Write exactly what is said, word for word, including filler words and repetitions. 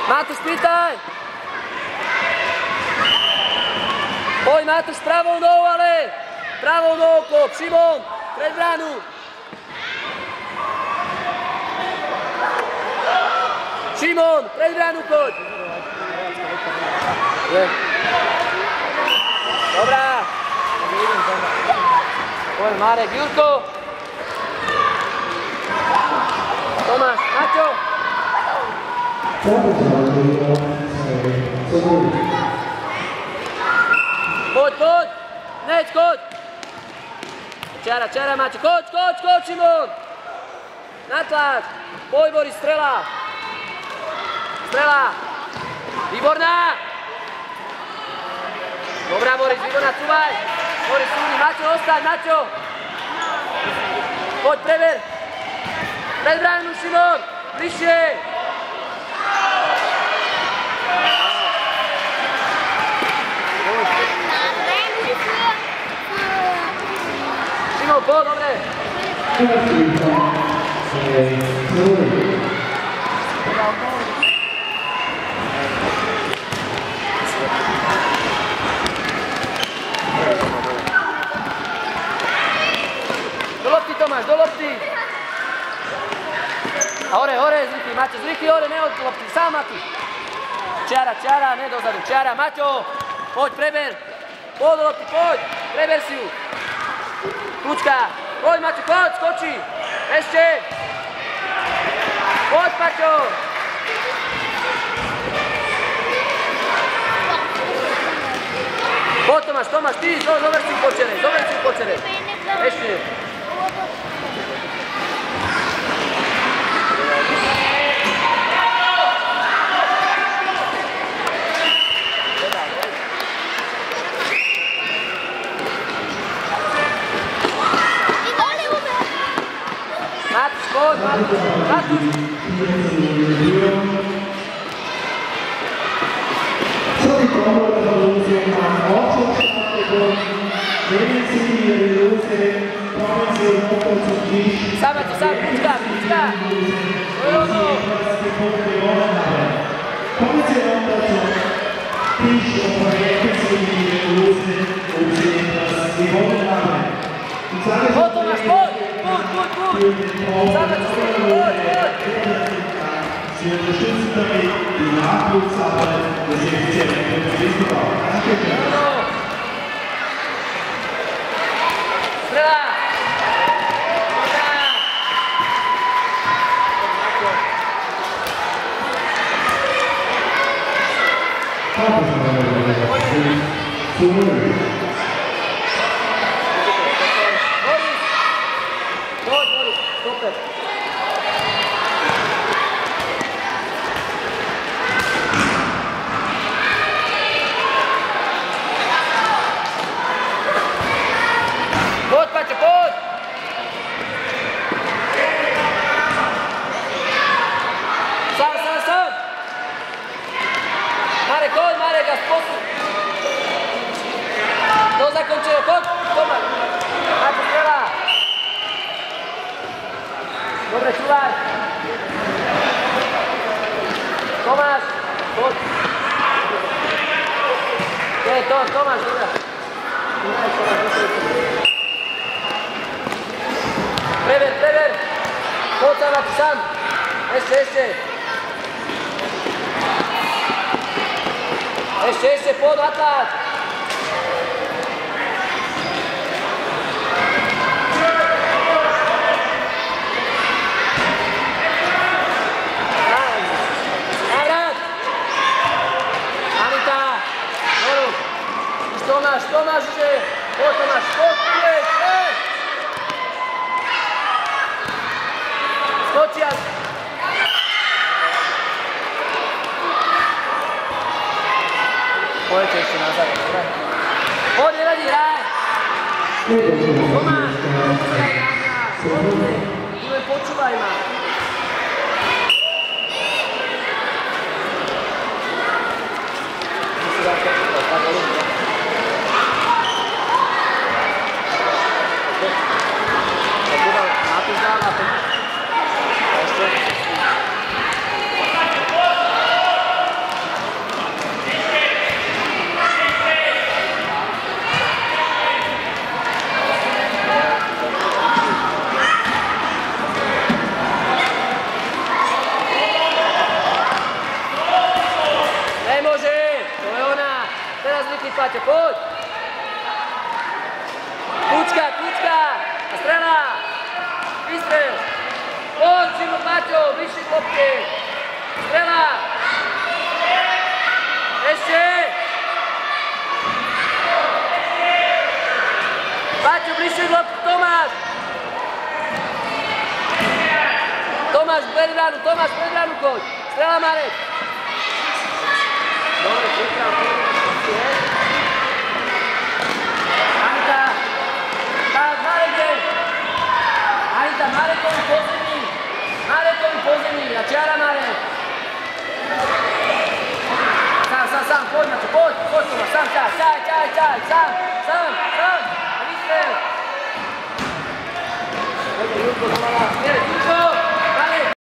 Matúš, pýtaj! Poď, Matúš, pravou nohou, ale! Pravou nohou, klop, Šimon, pred bránu! Šimon, pred bránu, poď! Dobrá! Poď, Marek, Jurko! Tomáš, Maťo! Poď, poď! Neď, choď! Čara, čara, Maťo, choď, choď, choď, Šimon! Natlač! Poď, Boris, strela! Strela! Výborná! Dobrá, Boris, výborná, cúvaj! Boris, súdi, Maťo, ostaň, Maťo! Poď, prever! Pred bránu, Šimon! Bližšie! Šimon, poď, dobre! Do lopty, Tomáš, do lopty! A hore, hore, zvyky, Maťo, zvyky, hore, ne od lopty, sám Matúš. Čiara, čiara, ne dozadu, čiara, Maťo, poď, preber. Poď do lopty, poď, preber si ju. Kľúčka, poď, Maťo, poď, skoči. Ešte. Poď, Paťo. Poď, Tomáš, Tomáš, ty, zober si ju počere, zober si ju počere. Ešte. Matúš, poď, Matúš, Matúš! Sám, Matúš, sám, kľúčka, kľúčka! Rovno! Poď, Tomáš, poď! Poď, poď, poď! Sám, Matúš, poď, poď! Sie unterstützen damit die Nachwuchsarbeit des F C Wiesbaden. Danke schön. Strela! Poď, Boris, stoper. Poď, Paťo, poď! Sám, sám, sám! Marek, poď, Marek, a spôsob! Do zakončenia, poď, Tomáš! Maťo, strela! Dobre, čúvaj! Tomáš, poď! To je to, Tomáš, dobre! Prever, prever! Poď sa, Maťo, sám! Ešte, ešte! Ešte, ešte, poď, natlač! Navrat! Anita! Noru! Tomáš, Tomáš, že... Poď, Tomáš, poď, poď, poď! Skočia! Poďte ešte nazad, dobre? Poď, nevadí, hraj! Tomáš, poďte, poďte, tu len počúvaj ma. Paťo, poď! Kľúčka, kľúčka! A strela! Vystrel! Poď, Šimon, Paťo, bližšie k lopte! Strela! Ešte! Paťo, bližšie k lopte, Tomáš! Tomáš, pred ránu, Tomáš, pred ránu, poď! Strela, Marek! Dobre, priprav, priprav, Anita! Tak, Marek je! Anita, Marekovi po zemi! Marekovi po zemi! A čiara, Marek! Sám, sám, sám, poď na to, poď, poď to, sám, ťaj, ťaj, ťaj, ťaj, sám, sám, sám! A vystrel! Poďte, Jurko, to má vás,